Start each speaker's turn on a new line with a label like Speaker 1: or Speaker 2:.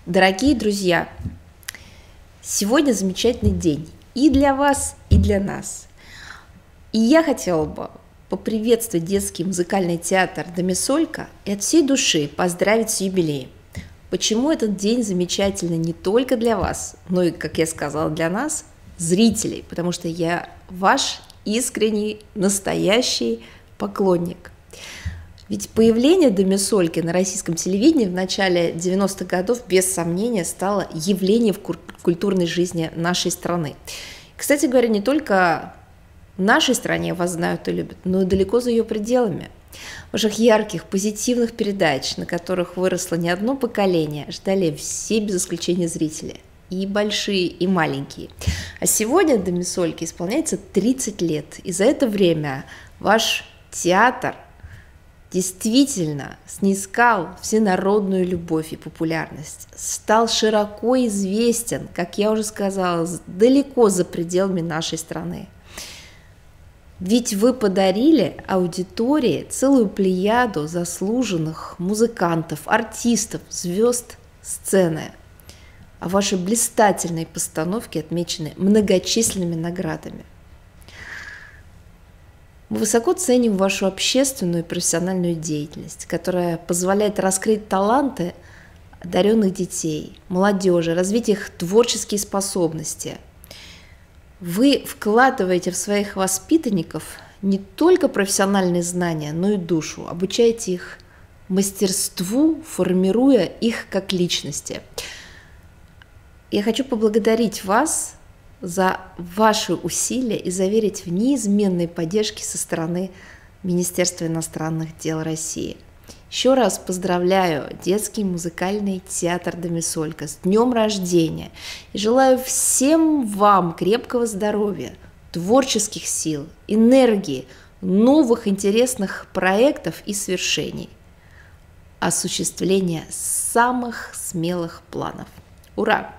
Speaker 1: Дорогие друзья, сегодня замечательный день и для вас, и для нас. И я хотела бы поприветствовать детский музыкальный театр «Домисолька» и от всей души поздравить с юбилеем. Почему этот день замечательный не только для вас, но и, как я сказала, для нас, зрителей, потому что я ваш искренний, настоящий поклонник. Ведь появление Домисольки на российском телевидении в начале 90-х годов без сомнения стало явлением в культурной жизни нашей страны. Кстати говоря, не только в нашей стране вас знают и любят, но и далеко за ее пределами. Ваших ярких, позитивных передач, на которых выросло не одно поколение, ждали все без исключения зрители, и большие, и маленькие. А сегодня Домисольке исполняется 30 лет, и за это время ваш театр действительно снискал всенародную любовь и популярность, стал широко известен, как я уже сказала, далеко за пределами нашей страны. Ведь вы подарили аудитории целую плеяду заслуженных музыкантов, артистов, звезд сцены, а ваши блистательные постановки отмечены многочисленными наградами. Мы высоко ценим вашу общественную и профессиональную деятельность, которая позволяет раскрыть таланты одаренных детей, молодежи, развить их творческие способности. Вы вкладываете в своих воспитанников не только профессиональные знания, но и душу, обучаете их мастерству, формируя их как личности. Я хочу поблагодарить вас за ваши усилия и заверить в неизменной поддержке со стороны Министерства иностранных дел России. Еще раз поздравляю детский музыкальный театр «Домисолька» с днем рождения и желаю всем вам крепкого здоровья, творческих сил, энергии, новых интересных проектов и свершений, осуществления самых смелых планов. Ура!